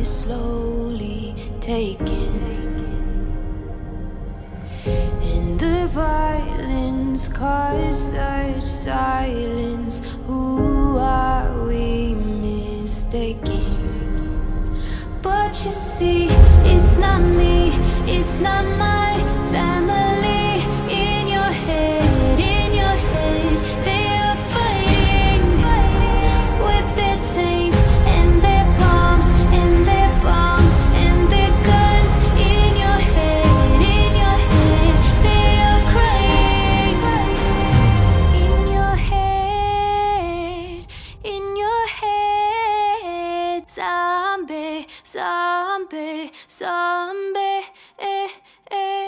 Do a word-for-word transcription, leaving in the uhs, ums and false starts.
slowly taken, and the violence caused such silence. Who are we mistaking? But you see, it's not me, it's not my family. In your head, in your head, they are fighting with their tanks and their bombs and their bombs and their guns. In your head, in your head, they are crying. In your head, in your head, zombie, zombie, zombie, eh, eh.